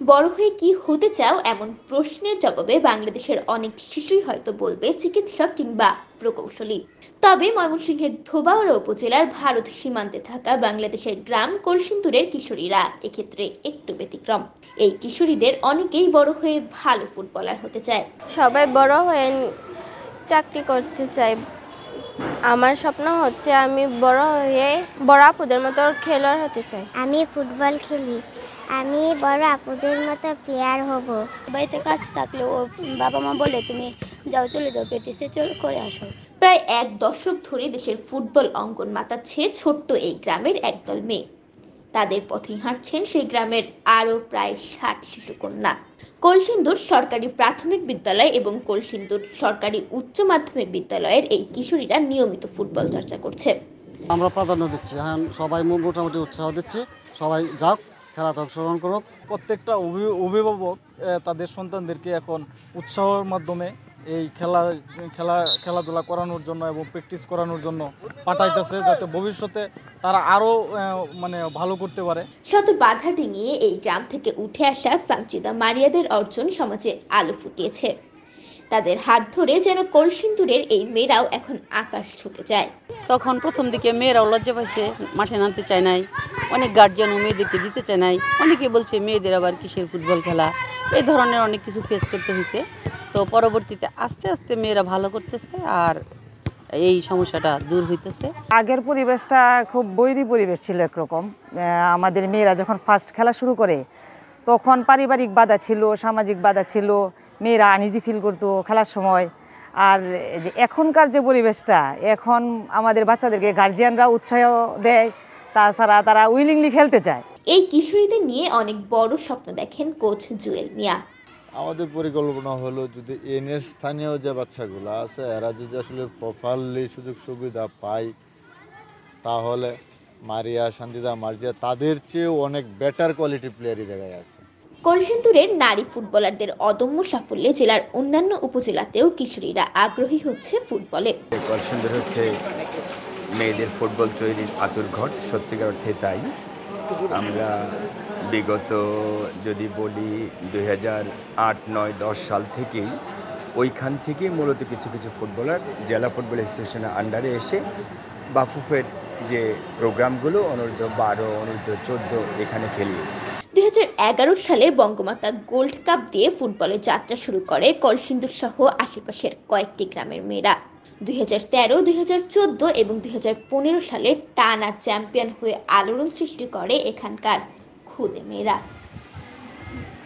বড় হয়ে কি হতে চাও এমন প্রশ্নের জবাবে বাংলাদেশের অনেক শিশুই হয়তো বলবে চিকিৎসক কিংবা প্রকৌশলী। তবে ময়মনসিংহের ধোবাউড়া উপজেলার ভারত সীমান্তে থাকা বাংলাদেশের গ্রাম কলসিন্দুরের কিশোরীরা এক্ষেত্রে একটু ব্যতিক্রম। এই কিশোরীদের অনেকেই বড় হয়ে ভালো ফুটবলার হতে চায়। সবাই বড় হয়ে চাকরি করতে চায়। আমার স্বপ্ন হচ্ছে আমি বড় হয়ে বড় আপুদের মতো খেলোয়াড় হতে চাই। আমি ফুটবল খেলি, আমি বড় আপুদের মতো প্লেয়ার হব। বাড়িতে কাজ থাকলেও বাবা মা বলে তুমি যাও, চলে যাও, প্র্যাকটিসে করে আসো। প্রায় এক দশক ধরে দেশের ফুটবল অঙ্গন মাতাচ্ছে ছোট্ট এই গ্রামের একদল মেয়ে। তাদের পথেই হাঁটছেন সেই গ্রামের আরও প্রায় ৬০ শিশুকন্যা। কলসিন্দুর সরকারি প্রাথমিক বিদ্যালয় এবং কলসিন্দুর সরকারি উচ্চ মাধ্যমিক বিদ্যালয়ের এই কিশোরীরা নিয়মিত ফুটবল চর্চা করছে। আমরা প্রাধান্য দিচ্ছি, হ্যাঁ, সবাই মোটামুটি উৎসাহ দিচ্ছি, সবাই যাক, খেলাতে অংশগ্রহণ করুক। প্রত্যেকটা অভিভাবক তাদের সন্তানদেরকে এখন উৎসাহের মাধ্যমে এই খেলাধুলা করানোর জন্য এবং প্র্যাকটিস করানোর জন্য পাঠাইতেছে, যাতে ভবিষ্যতে তারা আরও ভালো করতে পারে। শত বাধা ডিঙিয়ে এই গ্রাম থেকে উঠে আসা সামচিদা মারিয়াদের অর্জন সমাজে আলো ফুটিয়েছে। তাদের হাত ধরে যেন কলসিন্দুরের এই মেয়েরাও এখন আকাশ ছুতে যায়। তখন প্রথম দিকে মেয়েরাও লজ্জা পাইছে, মাঠে নামতে চায় নাই, অনেক গার্জিয়ানও মেয়েদেরকে দিতে চায় নাই, অনেকে বলছে মেয়েদের আবার কিসের ফুটবল খেলা, এই ধরনের অনেক কিছু ফেস করতে হয়েছে। তো পরবর্তীতে আস্তে আস্তে মেয়েরা ভালো করতেছে আর এই সমস্যাটা দূর হইতেছে। আগের পরিবেশটা খুব বৈরী পরিবেশ ছিল একরকম। আমাদের মেয়েরা যখন ফার্স্ট খেলা শুরু করে তখন পারিবারিক বাধা ছিল, সামাজিক বাধা ছিল, মেয়েরা আনইজি ফিল করতো খেলার সময়। আর যে এখনকার যে পরিবেশটা, এখন আমাদের বাচ্চাদেরকে গার্জিয়ানরা উৎসাহ দেয়, তাছাড়া তারা উইলিংলি খেলতে চায়। এই কিশোরীদের নিয়ে অনেক বড় স্বপ্ন দেখেন কোচ জুয়েল মিয়া। আমাদের পরিকল্পনা হলো যদি এনের স্থানীয় যে বাচ্চাগুলো আছে এরা যদি আসলে প্রপারলি সুযোগ সুবিধা পায়, তাহলে মারিয়া, শান্তিদা, মার্জিয়া তাদের চেয়েও অনেক বেটার কোয়ালিটি প্লেয়ারই জায়গায় আছে। কলসিন্দুরের নারী ফুটবলারদের অদম্য সাফল্যে জেলার অন্যান্য উপজেলাতেও কিশোরীরা আগ্রহী হচ্ছে ফুটবলে। কলসিন্দুর হচ্ছে মেয়েদের ফুটবল তৈরির আঁতুড়ঘর, সত্যিকার অর্থে তাই। আমরা বিগত যদি বলি 2008, 9, 10 সাল থেকেই ওইখান থেকে মূলত কিছু কিছু ফুটবলার জেলা ফুটবল অ্যাসোসিয়েশনের আন্ডারে এসে বাফুফের যে প্রোগ্রামগুলো অনূর্ধ্ব-12, অনূর্ধ্ব-14 এখানে খেলিয়েছে। 2011 সালে বঙ্গমাতা গোল্ড কাপ দিয়ে ফুটবলে যাত্রা শুরু করে কলসিন্দুর সহ আশেপাশের কয়েকটি গ্রামের মেয়েরা। 2013, 2014 এবং 2015 সালে টানা চ্যাম্পিয়ন হয়ে আলোড়ন সৃষ্টি করে এখানকার খুদে মেয়েরা।